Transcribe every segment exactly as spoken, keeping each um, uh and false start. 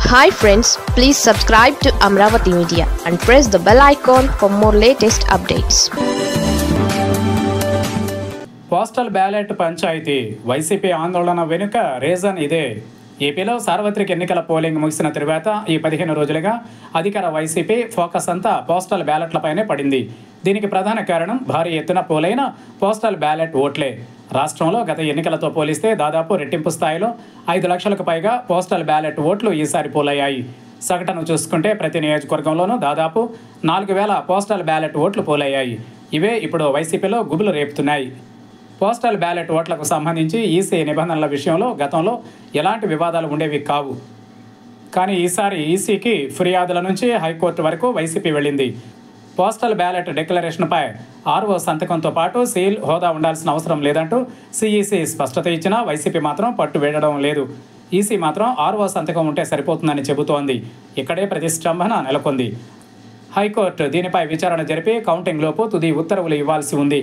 Hi friends, please subscribe to Amravati Media and press the bell icon for more latest updates. Postal ballot పంచాయతీ వైసీపీ ఆందోళన వెనుక reason ఇదే. ఏపీలో సార్వత్రిక ఎన్నికల పోలింగ్ ముగిసిన తరువాత ఈ పదిహేను రోజులుగా అధికార వైసీపీ ఫోకస్ అంతా పోస్టల్ బ్యాలెట్లపైనే పడింది. దీనికి ప్రధాన కారణం భారీ ఎత్తున పోలైన పోస్టల్ బ్యాలెట్ ఓట్లే. రాష్ట్రంలో గత ఎన్నికలతో పోలిస్తే దాదాపు రెట్టింపు స్థాయిలో ఐదు లక్షలకు పైగా పోస్టల్ బ్యాలెట్ ఓట్లు ఈసారి పోలయ్యాయి. సగటును చూసుకుంటే ప్రతి నియోజకవర్గంలోనూ దాదాపు నాలుగు వేల పోస్టల్ బ్యాలెట్ ఓట్లు పోలయ్యాయి. ఇవే ఇప్పుడు వైసీపీలో గుబులు రేపుతున్నాయి. పోస్టల్ బ్యాలెట్ ఓట్లకు సంబంధించి ఈసీ నిబంధనల విషయంలో గతంలో ఎలాంటి వివాదాలు ఉండేవి కావు. కానీ ఈసారి ఈసీకి ఫిర్యాదుల నుంచి హైకోర్టు వరకు వైసీపీ వెళ్ళింది. పోస్టల్ బ్యాలెట్ డిక్లరేషన్పై ఆర్ఓ సంతకంతో పాటు సీల్ హోదా ఉండాల్సిన అవసరం లేదంటూ సిఈసి స్పష్టత ఇచ్చినా వైసీపీ మాత్రం పట్టు వేయడం లేదు. ఈసీ మాత్రం ఆర్ఓ సంతకం ఉంటే సరిపోతుందని చెబుతోంది. ఇక్కడే ప్రతిష్టంభన నెలకొంది. హైకోర్టు దీనిపై విచారణ జరిపి కౌంటింగ్లోపు తుది ఉత్తర్వులు ఇవ్వాల్సి ఉంది.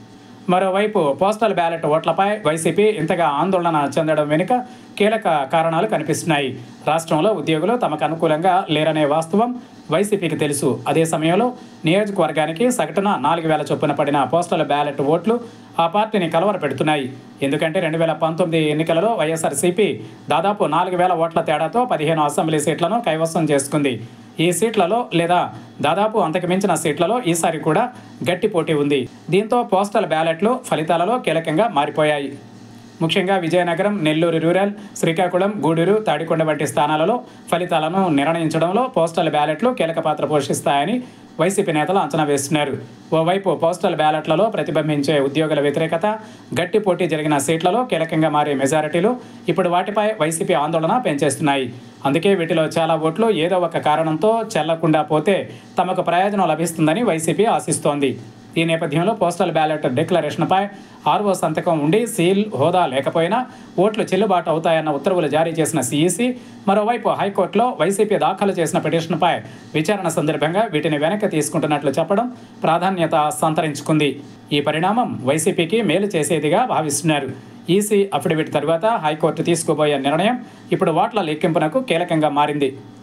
మరోవైపు పోస్టల్ బ్యాలెట్ ఓట్లపై వైసీపీ ఇంతగా ఆందోళన చెందడం వెనుక కీలక కారణాలు కనిపిస్తున్నాయి. రాష్ట్రంలో ఉద్యోగులు తమకు అనుకూలంగా లేరనే వాస్తవం వైసీపీకి తెలుసు. అదే సమయంలో నియోజకవర్గానికి సగటున నాలుగు వేల చొప్పున పడిన పోస్టల్ బ్యాలెట్ ఓట్లు ఆ పార్టీని కలవర పెడుతున్నాయి. ఎందుకంటే రెండు వేల పంతొమ్మిది ఎన్నికలలో వైఎస్ఆర్సీపీ దాదాపు నాలుగు వేల ఓట్ల తేడాతో పదిహేను అసెంబ్లీ సీట్లను కైవసం చేసుకుంది. ఈ సీట్లలో లేదా దాదాపు అంతకు మించిన సీట్లలో ఈసారి కూడా గట్టి పోటీ ఉంది. దీంతో పోస్టల్ బ్యాలెట్లు ఫలితాలలో కీలకంగా మారిపోయాయి. ముఖ్యంగా విజయనగరం, నెల్లూరు రూరల్, శ్రీకాకుళం, గూడూరు, తాడికొండ వంటి స్థానాలలో ఫలితాలను నిర్ణయించడంలో పోస్టల్ బ్యాలెట్లు కీలక పాత్ర పోషిస్తాయని వైసీపీ నేతలు అంచనా వేస్తున్నారు. ఓవైపు పోస్టల్ బ్యాలెట్లలో ప్రతిబింబించే ఉద్యోగుల వ్యతిరేకత, గట్టి పోటీ జరిగిన సీట్లలో కీలకంగా మారే మెజారిటీలు ఇప్పుడు వాటిపై వైసీపీ ఆందోళన పెంచేస్తున్నాయి. అందుకే వీటిలో చాలా ఓట్లు ఏదో ఒక కారణంతో చెల్లకుండా పోతే తమకు ప్రయోజనం లభిస్తుందని వైసీపీ ఆశిస్తోంది. ఈ నేపథ్యంలో పోస్టల్ బ్యాలెట్ డిక్లరేషన్పై ఆర్ఓ సంతకం ఉండి సీల్ హోదా లేకపోయినా ఓట్లు చెల్లుబాటు అవుతాయన్న ఉత్తర్వులు జారీ చేసిన సిఈసి మరోవైపు హైకోర్టులో వైసీపీ దాఖలు చేసిన పిటిషన్పై విచారణ సందర్భంగా వీటిని వెనక్కి తీసుకుంటున్నట్లు చెప్పడం ప్రాధాన్యత సంతరించుకుంది. ఈ పరిణామం వైసీపీకి మేలు చేసేదిగా భావిస్తున్నారు. ఈసీ అఫిడవిట్ తరువాత హైకోర్టు తీసుకోబోయే నిర్ణయం ఇప్పుడు ఓట్ల లెక్కింపునకు కీలకంగా మారింది.